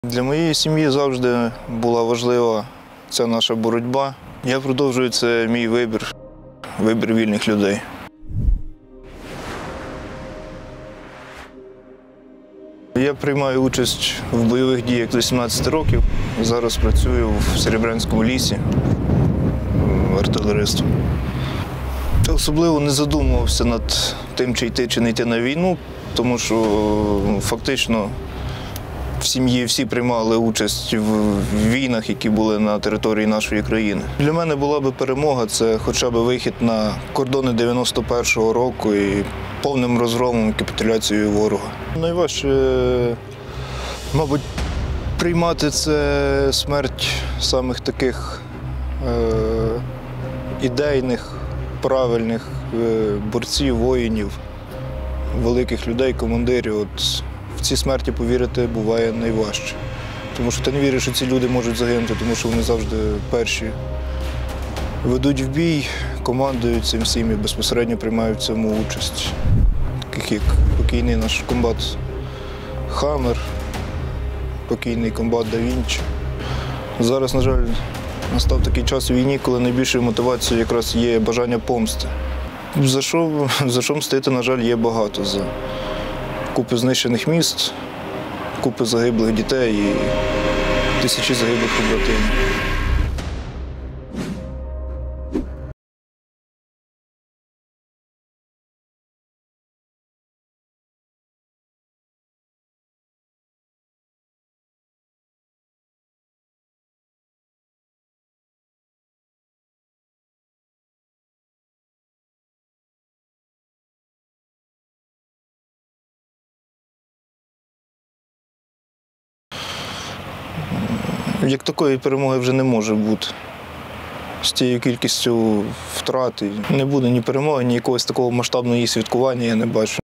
Для моєї сім'ї завжди була важлива ця наша боротьба. Я продовжую, це мій вибір вільних людей. Я приймаю участь в бойових діях з 18 років. Зараз працюю в Серебрянському лісі артилеристом. Особливо не задумувався над тим, чи йти, чи не йти на війну, тому що фактично в сім'ї всі приймали участь в війнах, які були на території нашої країни. Для мене була би перемога – це хоча б вихід на кордони 91-го року і повним розгромом і капітуляцією ворога. Найважче, мабуть, приймати це смерть самих таких ідейних, правильних борців, воїнів, великих людей, командирів. От в ці смерті повірити буває найважче. Тому що ти не віриш, що ці люди можуть загинути, тому що вони завжди перші ведуть в бій, командують цим всім і безпосередньо приймають в цьому участь. Таких як покійний наш комбат Хаммер, покійний комбат Да Вінчі. Зараз, на жаль, настав такий час у війні, коли найбільшою мотивацією якраз є бажання помсти. За що мстити, на жаль, є багато. За купи знищених міст, купи загиблих дітей і тисячі загиблих побратимів. Як такої перемоги вже не може бути. З тією кількістю втрат не буде ні перемоги, ні якогось такого масштабного її святкування я не бачу.